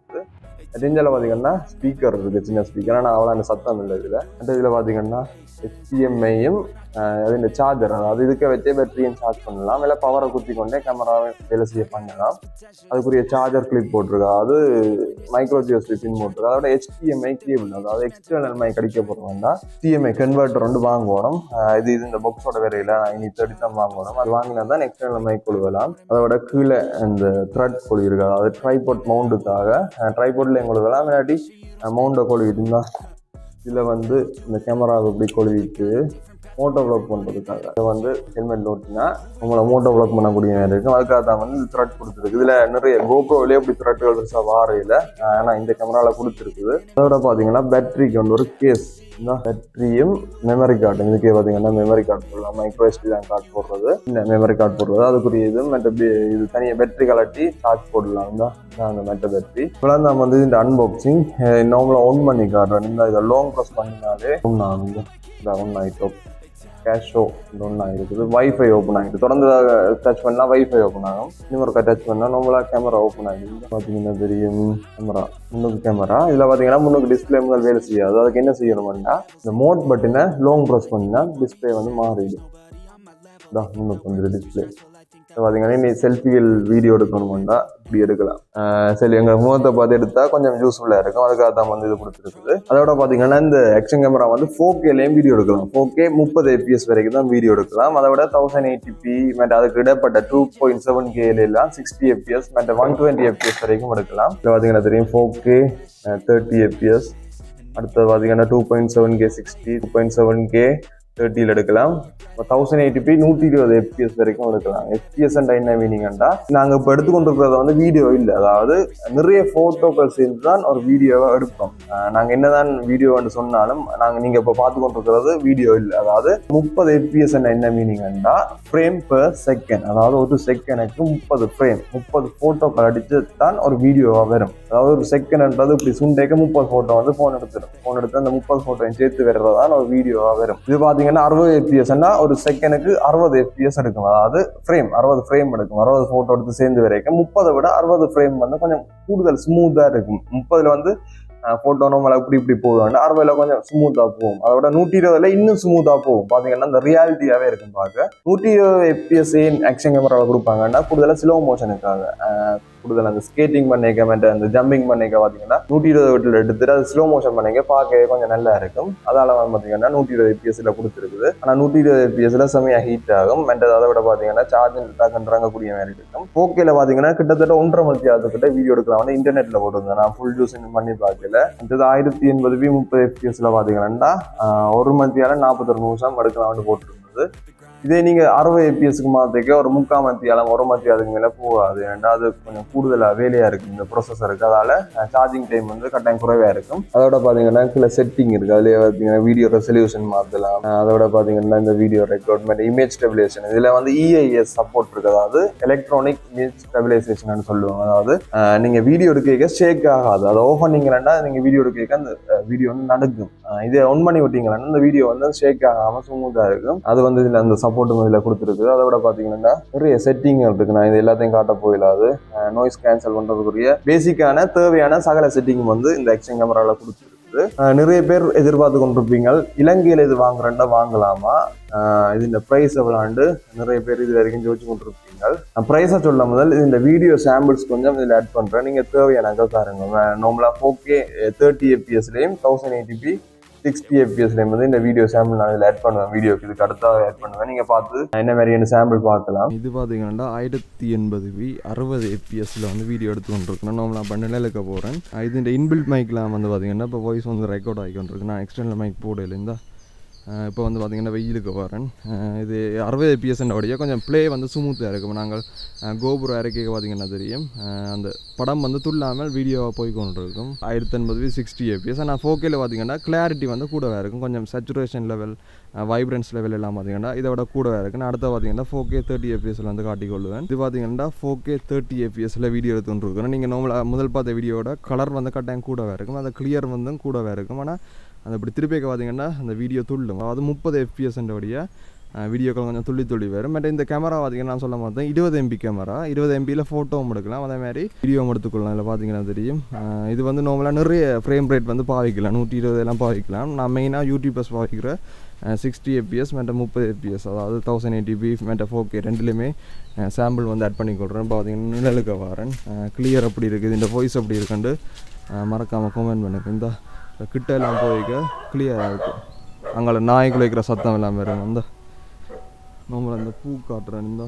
கொடுத்துருக்குது. இதில் பார்த்தீங்கன்னா ஸ்பீக்கர் இருக்குது, சின்ன ஸ்பீக்கர். ஆனால் அவ்வளோ அந்த சத்தம் இல்லை இதில். அந்த இதில் பார்த்தீங்கன்னா HDMI-யும் அது இந்த சார்ஜர், அதாவது இதுக்கு வச்சே பேட்டரியும் சார்ஜ் பண்ணலாம், இல்லை பவரை குத்தி கொண்டே கேமராவை வேலை செய்ய பண்ணலாம். அதுக்குரிய சார்ஜர் கிளிப் போட்டிருக்கா, அது மைக்ரோ USB பின் போட்டிருக்கா. அதோட HDMI கேபிள், அதாவது எக்ஸ்டர்னல் மைக் அடிக்க போகிறோம்னா HDMI கன்வெர்ட்டர் வந்து வாங்கணும். இது இந்த பாக்ஸோட வேலையில் இனி 30 தான் வாங்கணும். அது வாங்கினா தான் எக்ஸ்டர்னல் மைக் கொள்வலாம். அதோட கீழே அந்த த்ரெட் கொழு இருக்கா, அதாவது ட்ரைபாட் மவுண்டுக்காக ட்ரைபாட்ல கொழுவலாம், இல்லாட்டி மவுண்டை கொழுவிட்டுனா இதில் வந்து இந்த கேமராவை இப்படி கொழுவிட்டு மோட்டோ வ்ளாக் பண்ணுறதுக்காக அதை வந்து ஹெல்மெட் ஓட்டினா உங்களை மோட்டோ வ்ளாக் பண்ணக்கூடிய மாதிரி இருக்கும். அதுக்காக தான் வந்து இந்த த்ரெட் கொடுத்துருக்கு. இதில் நிறைய கோப்ரோவிலே இப்படி த்ரெட்டுகள் பெருசாக வாரையில், ஆனால் இந்த கேமராவில் கொடுத்துருக்குது. அதோட பார்த்தீங்கன்னா பேட்டரிக்கு வந்து ஒரு கேஸ், இந்த பேட்டரியும் மெமரி கார்டு. இதுக்கே பார்த்தீங்கன்னா மெமரி கார்டு போடலாம், மைக்ரோ SD கார்டு போடுறது, இந்த மெமரி கார்டு போடுறது அதுக்குரிய இது. மற்ற இது தனியாக பேட்டரி கலட்டி சார்ஜ் போடலாம் தான் அந்த மெட்ட பேட்டரி. இப்போலாம் நம்ம வந்து இந்த அன்பாக்சிங் நார்மலாக ஒன் பண்ணி காட்டுறோம். இந்த இதை லாங் ப்ரெஸ் பண்ணினாலே ஒன்றாகுங்க. இந்த ஒன் ஆகிட்டோம் கேஷோ ஒன்றா இருக்குது. வைஃபை ஓப்பன் ஆகிட்டு தொடர்ந்து டச் பண்ணால் வைஃபை ஓப்பன் ஆகும். இன்னொரு டச் பண்ணால் நார்மலாக கேமரா ஓப்பன் ஆகிடுது. பார்த்தீங்கன்னா தெரியும் கேமரா, முன்னுக்கு கேமரா. இதில் பார்த்தீங்கன்னா முன்னுக்கு டிஸ்பிளே முதல் வேலை செய்யாது. அதுக்கு என்ன செய்யணும்னா இந்த மோட் பட்டனை லாங் ப்ரெஸ் பண்ணினா டிஸ்பிளே வந்து மாறிடும். இதான் முன்னுக்கு வந்துடும் டிஸ்பிளே. பார்த்தீங்கன்னா நீ செல்ஃபிகள் வீடியோ எடுக்கணும்னா இப்படி எடுக்கலாம். சரி, எங்கள் முகத்தை பார்த்து எடுத்தால் கொஞ்சம் யூஸ்ஃபுல்லாக இருக்கும். அதுக்காக தான் வந்து இது கொடுத்துருக்குது. அதோட பார்த்தீங்கன்னா இந்த ஆக்ஷன் கேமரா வந்து 4K-லையும் வீடியோ எடுக்கலாம். 4K 30 FPS வரைக்கும் தான் வீடியோ எடுக்கலாம். அதை விட 1080p மற்ற அதுக்கு இடப்பட்ட 2.7K-லாம் 60 FPS மற்ற 120 FPS வரைக்கும் எடுக்கலாம். இதில் பார்த்தீங்கன்னா தெரியும் 4K 30 FPS. அடுத்தது பார்த்தீங்கன்னா 2.7K 60, 2.7K 30 எடுக்கலாம். 1080p 120 FPS வரைக்கும் எடுக்கலாம். FPS என்ன மீனிங்கண்டா, நாங்கள் இப்போ எடுத்துக்கொண்டிருக்கிறத வந்து வீடியோ இல்லை, அதாவது நிறைய ஃபோட்டோக்கள் சேர்ந்து தான் ஒரு வீடியோவை எடுப்போம். நாங்கள் என்னதான் வீடியோன்னு சொன்னாலும் நீங்கள் இப்போ பார்த்து கொண்டிருக்கிறது வீடியோ இல்லை. அதாவது 30 FPS என்ன மீனிங்கண்டா ஃப்ரேம் பெர் செகண்ட், அதாவது ஒரு செகண்டுக்கு 30 ஃப்ரேம், 30 ஃபோட்டோக்கள் அடித்து தான் ஒரு வீடியோவாக வரும். அதாவது ஒரு செகண்ட்ன்றது இப்படி சுண்டேக்க 30 ஃபோட்டோ வந்து ஃபோன் எடுத்து அந்த 30 ஃபோட்டோவையும் சேர்த்து வர்றதான் ஒரு வீடியோவாக வரும். இது பார்த்தீங்கன்னா 60 FPS ஒரு செகண்டுக்கு 60 FPS எடுக்கும். அதாவது ஃப்ரேம் 60 ஃப்ரேம் எடுக்கும். 60 ஃபோட்டோ எடுத்து சேர்ந்து வரைக்கும் 30 விட 60 ஃப்ரேம் வந்து கொஞ்சம் கூடுதல் ஸ்மூத்தாக இருக்கும். 30 வந்து ஃபோட்டோ நம்மளை இப்படி போகும், 60 கொஞ்சம் ஸ்மூத்தாக போகும். அதோட 120 இன்னும் ஸ்மூத்தாக போகும். பார்த்தீங்கன்னா இந்த ரியாலிட்டியாகவே இருக்கும் பார்க்க. 120 FPS ஆக்ஷன் கேமராவில் கொடுப்பாங்கன்னா கூடுதலாக ஸ்லோ மோஷனுக்காக, கூடுதல் அந்த ஸ்கேட்டிங் பண்ணிக்க மாட்டேன், அந்த ஜம்பிங் பண்ணிக்க பார்த்தீங்கன்னா 120 எடுத்துட்டு அது ஸ்லோ மோஷன் பண்ணிக்க பார்க்கவே கொஞ்சம் நல்லா இருக்கும். அதால வந்து பார்த்தீங்கன்னா 120 FPS கொடுத்துருக்குது. ஆனால் 120 FPS செமையாக ஹீட் ஆகும். மற்றது அதை விட பார்த்தீங்கன்னா சார்ஜிங் டக்குன்றாங்கக்கூடிய மாதிரி இருக்கும். 4K பார்த்தீங்கன்னா கிட்டத்தட்ட 1.5 மணி நேரத்துக்கிட்ட வீடியோ எடுக்கலாம். வந்து இன்டர்நெட்டில் போட்டுருந்தேன், நான் ஃபுல் யூஸ் பண்ணி பார்க்கல. அடுத்தது 1080p 30 FPS பார்த்தீங்கன்னா 1 மணி நேரம் 41 நிமிஷம் எடுக்கலாம்னு போட்டுருந்தது. இதே நீங்கள் 60 FPS மாற்றக்க ஒரு 3/4 மணி நேரம் 1 மணி நேரத்துக்கு மேலே போகாது. ஏன்னா அது கொஞ்சம் கூடுதலாக வேலையாக இருக்குது இந்த ப்ரொசஸருக்கு. அதால் சார்ஜிங் டைம் வந்து கட்டாயம் குறைவாக இருக்கும். அதோட பார்த்தீங்கன்னா சில செட்டிங் இருக்குது. அதிலே பார்த்தீங்கன்னா வீடியோ ரெசல்யூஷன் மாற்றலாம். அதோட பார்த்தீங்கன்னா இந்த வீடியோ ரெக்கார்ட் மாதிரி இமேஜ் ஸ்டெபிலைசேஷன், இதில் வந்து EIS சப்போர்ட் இருக்குது. அதாவது எலக்ட்ரானிக் இமேஜ் ஸ்டெபிலைசேஷன் சொல்லுவாங்க. அதாவது நீங்கள் வீடியோ எடுக்க ஷேக் ஆகாது. அதை ஓப்பன் பண்ணிங்கன்னா நீங்கள் வீடியோ எடுக்க அந்த வீடியோ வந்து நடக்கும். இதை ஒன் பண்ணி விட்டீங்கன்னா இந்த வீடியோ வந்து ஷேக் ஆகாமல் ஸ்மூத்தாக இருக்கும். அது வந்து இதில் அந்த சப்போர்ட்டும் இதில் கொடுத்துருக்கு. அதோட பார்த்தீங்கன்னா நிறைய செட்டிங்கள் இருக்குது. நான் இது எல்லாத்தையும் காட்ட போயிடாது. நாய்ஸ் கேன்சல் பண்ணுறதுக்குரிய பேசிக்கான தேவையான சகல செட்டிங் வந்து இந்த ஆக்ஷன் கேமராவில் கொடுத்துருக்கு. நிறைய பேர் எதிர்பார்த்து கொண்டிருப்பீங்க, இலங்கையில் இது வாங்குறேன்டா வாங்கலாமா, இது இந்த ப்ரைஸ் எவ்வளோண்டு நிறைய பேர் இது வரைக்கும் யோசிச்சு கொண்டிருப்பீங்க. ப்ரைஸை சொல்ல முதல் இந்த வீடியோ சாம்பிள்ஸ் கொஞ்சம் இதில் ஆட் பண்ணுறேன். நீங்கள் தேவையான பாருங்க. நார்மலாக 4K 30 FPSலையும் 1080p 60 FPSலையும் வந்து இந்த வீடியோ சாம்பிள் நான் இதில் ஆட் பண்ணுவேன். வீடியோக்கு இதுக்கு அடுத்தாக ஆட் பண்ணுவேன். நீங்கள் பார்த்து என்ன மாதிரியான சாம்பிள் பார்க்கலாம். இது பார்த்தீங்கன்னா 1080p 60 FPSல வந்து வீடியோ எடுத்து கொண்டிருக்கணும். நார்மலாக பண்ணல இருக்க போகிறேன். இது இந்த இன்பில்ட் மைக்லாம் வந்து பார்த்தீங்கன்னா இப்போ வாய்ஸ் வந்து ரெக்கார்ட் ஆகி கொண்டிருக்கு. நான் எக்ஸ்டர்னல் மைக் போடல. இந்த இப்போ வந்து பார்த்திங்கன்னா வெயிலுக்கு வரேன். இது 60 FPS கொஞ்சம் ப்ளே வந்து ஸ்மூத்தாக இருக்கும். நாங்கள் கோபுர இறக்கிக்க பார்த்திங்கன்னா தெரியும், அந்த படம் வந்து துள்ளாமல் வீடியோவாக போய் கொண்டு இருக்கும். 1080p 60 FPS. ஆனால் 4Kல பார்த்திங்கன்னா கிளாரிட்டி வந்து கூடவே இருக்கும். கொஞ்சம் சேச்சுரேஷன் லெவல், வைப்ரன்ஸ் லெவல் எல்லாம் பார்த்திங்கன்னா இதை விட கூடவே இருக்குன்னு. அடுத்த பார்த்திங்கன்னா 4K 30 FPSல வந்து காட்டிக்கொள்வேன். இது பார்த்திங்கன்னா 4K 30 FPSல வீடியோ எடுத்து கொண்டு இருக்கணும். நீங்கள் நார்மலாக முதல் பார்த்த வீடியோட கலர் வந்து கட்டாயம் கூடவே இருக்கும். அந்த கிளியர் வந்து கூடவே இருக்கும். ஆனால் அந்த இப்படி திருப்பிக்க பார்த்தீங்கன்னா அந்த வீடியோ துள்ளும். அது 30 FPS வீடியோக்கள் கொஞ்சம் துள்ளி வரும். பட் இந்த கேமரா பார்த்தீங்கன்னா நான் சொல்ல மாட்டேன் 20 MB கேமரா, 20 MBயில் ஃபோட்டோவும் எடுக்கலாம், அதே மாதிரி வீடியோவும் எடுத்துக்கொள்ளலாம். இதில் பார்த்தீங்கன்னா தெரியும். இது வந்து நார்மலாக நிறைய ஃப்ரேம் ரேட் வந்து பாவிக்கலாம், 120 எல்லாம் பாவிக்கலாம். நான் மெயினாக யூடியூபர்ஸ் பாவிக்கிற 60 FPS மற்றும் 30 FPS, அதாவது 1080p மற்றும் 4K ரெண்டுலேயுமே சாம்பிள் வந்து ஆட் பண்ணிக்கொள்கிறேன். பார்த்தீங்கன்னா நிழலுக்கு வரேன் கிளியர் அப்படி இருக்குது, இந்த வாய்ஸ் அப்படி இருக்குன்னு மறக்காமல் கமெண்ட் பண்ணுங்க. இந்த கிட்ட எல்லாம் போய்க்க கிளியராக இருக்கும். அங்கே நாய் குலைக்கிற சத்தம் எல்லாம் வரும். அந்த நம்மளை அந்த பூ காட்டுறேன். இந்த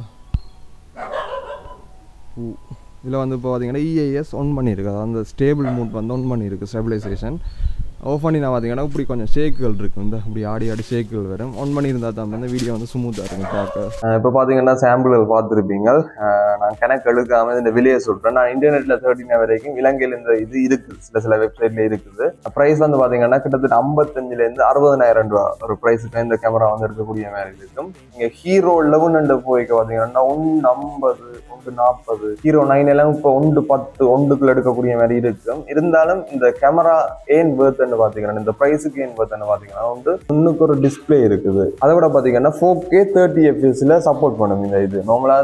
பூ இதில் வந்து இப்போ பார்த்தீங்கன்னா EIS ஒன் பண்ணியிருக்கு, அதாவது அந்த ஸ்டேபிள் மூட் வந்து ஒன் பண்ணியிருக்கு, ஸ்டெபிலைசேஷன். ஆஃப் பண்ணி நான் பார்த்தீங்கன்னா இப்படி கொஞ்சம் ஷேக்குகள் இருக்குது, இந்த இப்படி ஆடி ஷேக்குகள் வரும். ஒன் பண்ணி இருந்தால் தான் வந்து வீடியோ வந்து ஸ்மூத்தாக இருக்கும் பார்க்க. இப்போ பார்த்தீங்கன்னா சாம்பிள்கள் பார்த்துருப்பீங்க. நான் கணக்கு எடுக்காமல் இந்த விலையை சொல்கிறேன். நான் இன்டர்நெட்டில் 13 வரைக்கும் இலங்கையில் இந்த இது இருக்குது, சில வெப்சைட்ல இருக்குது. ப்ரைஸ் வந்து பார்த்தீங்கன்னா கிட்டத்தட்ட 55,000 60,000 ரூபா ஒரு ப்ரைஸுக்கு இந்த கேமரா வந்து எடுக்கக்கூடிய மாதிரி இருக்கும். இங்கே ஹீரோ 11 போய்க்கு பார்த்தீங்கன்னா 150 140 ஹீரோ 9 எல்லாம் இப்போ 110 1க்குள்ள எடுக்கக்கூடிய மாதிரி இருக்கும். இருந்தாலும் இந்த கேமரா ஏன் வேர்த் பாத்தீங்கன்னா இந்த பிரைஸுக்கு ஏன் பாத்தீங்கன்னா வந்து இன்னுக்கு ஒரு டிஸ்பிளே இருக்குது. அதை விட பாத்தீங்கன்னா 4K 30 FPS சப்போர்ட் பண்ணும். இந்த இது நார்மலா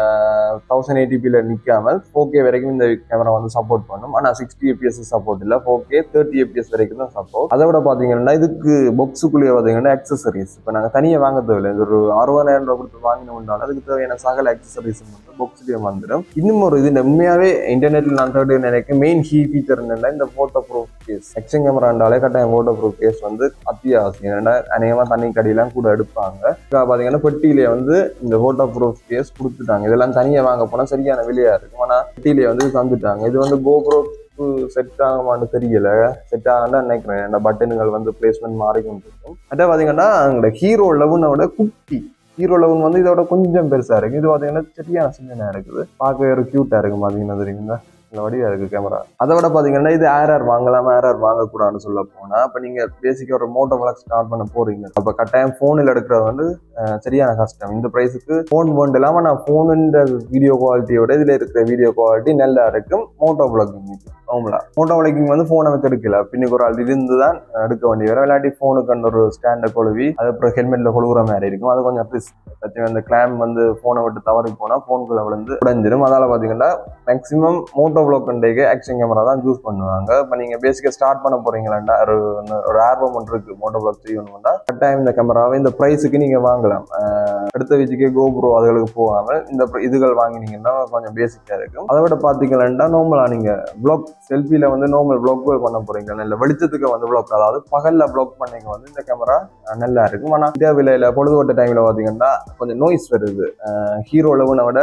1080pல நிக்காமல் 4K வரைக்கும் இந்த கேமரா வந்து சப்போர்ட் பண்ணும். ஆனா 60 FPS சப்போர்ட் இல்ல, 4K 30 FPS வரைக்கும் தான் சப்போர்ட். அதை விட பாத்தீங்கன்னா இதுக்கு பாக்ஸுக்குள்ளேயே பாத்தீங்கன்னா அக்சசரிஸ் இப்போ நாங்க தனியா வாங்க தேவையில்லை. ஒரு 60,000 ரூபாய் கொடுத்து வாங்கினோம்னால அதுக்கு தேவையான சகல அக்சசரிஸ் வந்து பாக்ஸ்லயே வந்துடும். இன்னும் ஒரு இது உண்மையாவே இன்டர்நெட்ல நான் தேடி நினைக்கிறேன் மெயின் கீ ஃபீச்சர் என்னன்னா இந்த photo proof case. Action camera கட்டாயம் வாட்டர் ப்ரூஃப் கேஸ் வந்து அத்தியாவசியம். ஏன்னா அநேகமா தண்ணி கடியெல்லாம் கூட எடுப்பாங்க. பாத்தீங்கன்னா பெட்டியிலே வந்து இந்த வாட்டர் ப்ரூஃப் கேஸ் கொடுத்துட்டாங்க. இதெல்லாம் தனியா வாங்க போனா சரியான விலையா இருக்கும். ஆனா பெட்டியிலே வந்து தந்துட்டாங்க. இது வந்து GoPro செட் ஆகுமான்னு தெரியல, செட் ஆகுன்னு நினைக்கிறேன். இந்த பட்டன்கள் வந்து பிளேஸ்மெண்ட் மாறிக்கொண்டு இருக்கும். அதான் பாத்தீங்கன்னா அங்க ஹீரோ 11 குட்டி ஹீரோ 11 வந்து இதோட கொஞ்சம் பெருசா இருக்கு. இது பாத்தீங்கன்னா சரியான சின்னதா இருக்குது, பார்க்கவே ஒரு கியூட்டா இருக்கும். பாத்தீங்கன்னா தெரியுங்களா வடிவா இருக்கு கேமரா. அதை விட பாத்தீங்கன்னா இது RR வாங்கலாமா RR வாங்கக்கூடாதுன்னு சொல்ல போனா, இப்ப நீங்க பேசிக்கா ஒரு மோட்டோ விளாக் ஸ்டார்ட் பண்ண போறீங்க, அப்ப கட்டாயம் போன்ல எடுக்கிறது வந்து சரியான கஷ்டம். இந்த பிரைஸுக்கு போன் வேண்டலாம நான் போனுன்ற வீடியோ குவாலிட்டியோட இதுல இருக்கிற வீடியோ குவாலிட்டி நல்லா இருக்கும். மோட்டோ விளாக்கிங் மோட்டோ விளாக்கிங் வந்து போனை வச்சு எடுக்கல, பின்னுக்கு ஒரு ஆள் இருந்துதான் எடுக்க வேண்டிய வரும். இல்லாட்டி போனுக்கு ஒரு ஸ்டாண்டை கொழுவி அது அப்புறம் ஹெல்மெட்ல கொழுகுற மாதிரி இருக்கும். அது கொஞ்சம் ரிஸ்க். அந்த கிளாம் வந்து போனை விட்டு தவறி போனா போனுக்குள்ள விழுந்து உடைஞ்சிடும். அதால பாத்தீங்கன்னா மேக்சிமம் மோட்டோ விளாக் கண்டேக்கு ஆக்ஷன் கேமரா தான் யூஸ் பண்ணுவாங்க. இப்போ நீங்க பேசிக்கா ஸ்டார்ட் பண்ண போறீங்களா, ஒரு ஆர்வம் ஒன்று இருக்கு மோட்டோ விளாக் செய்யணும்னா கட்டாயம் இந்த கேமராவை இந்த பிரைஸுக்கு நீங்க வாங்கலாம். அடுத்த வீச்சுக்கே GoPro அதுகளுக்கு போகாமல் இந்த இதுகள் வாங்கினீங்கன்னா கொஞ்சம் பேசிக்கா இருக்கும். அதை விட பாத்தீங்கன்னா நார்மலா நீங்க விளாக் செல்ஃபில வந்து நார்மல் விளாக் பண்ண போறீங்க, நல்ல வெளிச்சத்துக்கு வந்து விளாக், அதாவது பகல்ல விளாக் பண்ணிக்க வந்து இந்த கேமரா நல்லா இருக்கும். ஆனா இதே விலையில பொழுதுபட்ட டைம்ல பாத்தீங்கன்னா கொஞ்சம் நோய்ஸ் வருது. ஹீரோ 11 விட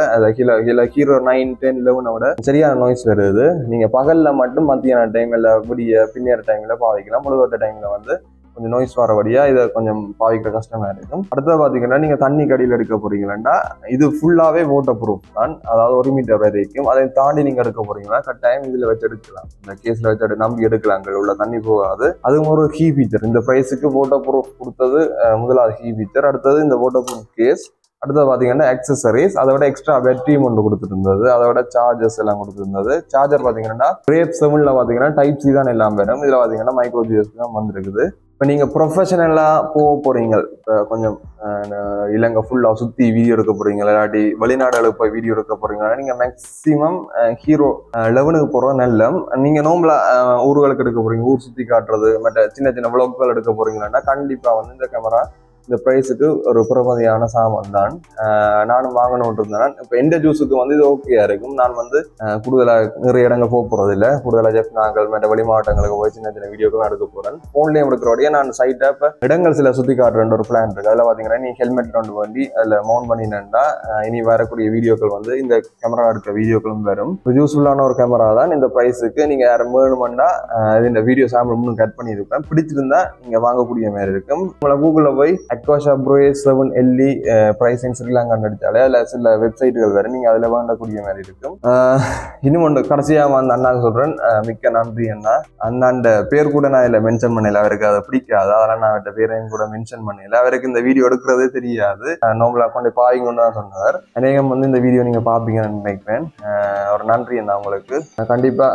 ஹீரோ 9 10 11 விட சரியான நோய்ஸ் வருது. நீங்க பகல்ல மட்டும் மத்தியான டைம்ல விடிய பின்னேற டைம்ல பாவிக்கலாம். பொழுதுபட்ட டைம்ல வந்து கொஞ்சம் நோய்ஸ் வரபடியா இதை கொஞ்சம் பாவிக்கிற கஷ்டமா இருக்கும். அடுத்தது பாத்தீங்கன்னா நீங்க தண்ணி கடியில் எடுக்க போறீங்கன்னா இது ஃபுல்லாவே வாட்டர் ப்ரூஃப் தான், அதாவது 1 மீட்டர் வரைக்கும். அதை தாண்டி நீங்க எடுக்க போறீங்கன்னா கட்டாயம் இதுல வச்சு எடுக்கலாம், இந்த கேஸ்ல வச்சு நம்பி எடுக்கலாம், உள்ள தண்ணி போகாது. அதுவும் ஒரு கீ ஃபீச்சர். இந்த பிரைஸுக்கு வாட்டர் ப்ரூஃப் கொடுத்தது முதலாவது கீ ஃபீச்சர். அடுத்தது இந்த வாட்டர் ப்ரூஃப் கேஸ். அடுத்தது பாத்தீங்கன்னா அக்சசரிஸ், அதை விட எக்ஸ்ட்ரா பேட்டரியும் ஒன்று கொடுத்துருந்தது, அதை விட சார்ஜர்ஸ் எல்லாம் கொடுத்துருந்தது. சார்ஜர் பாத்தீங்கன்னா Brave 7ல பாத்தீங்கன்னா Type-C தான் எல்லாம் வரும். இதுல பாத்தீங்கன்னா மைக்ரோ USB தான் வந்திருக்குது. இப்போ நீங்க ப்ரொஃபஷனலா போறீங்க, இப்போ கொஞ்சம் இலங்கை ஃபுல்லா சுத்தி வீடியோ எடுக்க போறீங்க, இல்லாட்டி வெளிநாடுகளுக்கு போய் வீடியோ எடுக்க போறீங்கன்னா நீங்க மேக்சிமம் ஹீரோ 11 போறது நல்ல. நீங்க நோம்பலா ஊர்களுக்கு எடுக்க போறீங்க, ஊர் சுத்தி காட்டுறது மற்ற சின்ன சின்ன விளாக்குகள் எடுக்க போறீங்கன்னா கண்டிப்பா வந்து இந்த கேமரா இந்த பிரைஸுக்கு ஒரு பிரபதியான சாமான் தான். நானும் வாங்கணும்னு இருந்தேன். இப்போ எந்த ஜூஸுக்கு வந்து இது ஓகேயா இருக்கும். நான் வந்து கூடுதலாக நிறைய இடங்கள் போறது இல்லை, கூடுதலாக ஜெஃப்னாக்கள் மற்ற வெளி மாவட்டங்களுக்கு போய் சின்ன சின்ன வீடியோக்கள் எடுக்க போறேன். போன்லேயும் எடுக்கிறோடைய நான் சைட்டை இப்போ இடங்கள் சில சுற்றி காட்டுறேன் ஒரு பிளான் இருக்கு. அதில் பார்த்தீங்கன்னா நீ ஹெல்மெட் கொண்டு வண்டி அதில் மவுண்ட் பண்ணினா இனி வரக்கூடிய வீடியோக்கள் வந்து இந்த கேமரா எடுக்க வீடியோக்களும் வரும். யூஸ்ஃபுல்லான ஒரு கேமரா தான். இந்த பிரைஸுக்கு நீங்க யாரும் வேணுமெண்டா இந்த வீடியோ சாம்பிள் முன்னு கட் பண்ணியிருப்பேன், பிடிச்சிருந்தா நீங்க வாங்கக்கூடிய மாதிரி இருக்கும். உங்களை கூகுளில் போய் Aquasha Brave 7 LE price in Sri Lanka அடிச்சாலே அதுல சில வெப்சைட்டுகள் வேறு, நீங்க அதுல வாங்கக்கூடிய மாதிரி இருக்கும். இன்னும் ஒன்று கடைசியா வந்து அண்ணாக்கு சொல்றேன், மிக்க நன்றி அண்ணா. அண்ணாண்ட பேர் கூட நான் இதுல மென்ஷன் பண்ணல, அவருக்கு அதை பிடிக்காது, அதெல்லாம் நான் அவர்கிட்ட பேரையும் கூட மென்ஷன் பண்ணல. அவருக்கு இந்த வீடியோ எடுக்கிறதே தெரியாது, நோம்பலா கொண்டு பாயிங்கன்னு தான் சொன்னார். அநேகம் வந்து இந்த வீடியோ நீங்க பாப்பீங்கன்னு நினைக்கிறேன். ஒரு நன்றி அண்ணா உங்களுக்கு. கண்டிப்பா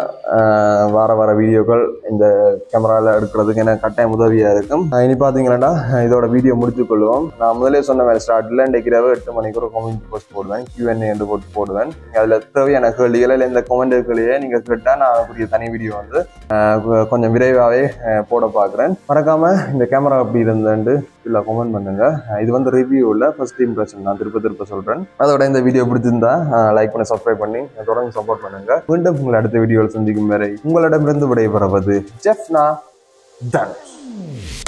வர வீடியோக்கள் இந்த கேமரால எடுக்கிறதுக்கு எனக்கு கட்டாயம் உதவியா இருக்கும். இனி பாத்தீங்கன்னா இதோட வீடியோ முடிச்சுக்கொள்வோம். நான் முதலே சொன்ன மாதிரி ஸ்டார்ட்ல இன்றைக்கு இரவு 8 மணிக்கு ஒரு கமெண்ட் போஸ்ட் போடுவேன், Q&A என்று போட்டு போடுவேன். அதில் தேவையான கேள்விகள் இல்லை இந்த கமெண்ட்டுகளையே நீங்கள் கேட்டால் நான் அதுக்குரிய தனி வீடியோ வந்து கொஞ்சம் விரைவாகவே போட பார்க்குறேன். மறக்காம இந்த கேமரா அப்படி இருந்தேன்ட்டு இல்லை கமெண்ட் பண்ணுங்க. இது வந்து ரிவ்யூவில் ஃபர்ஸ்ட் இம்ப்ரெஷன் நான் திருப்ப சொல்கிறேன். அதோட இந்த வீடியோ பிடிச்சிருந்தா லைக் பண்ணி சப்ஸ்கிரைப் பண்ணி தொடர்ந்து சப்போர்ட் பண்ணுங்க. மீண்டும் உங்களை அடுத்த வீடியோவில் சந்திக்கும் வரை உங்களிடமிருந்து விடைபெறுவது ஜெஃப்னா தனுஷ்.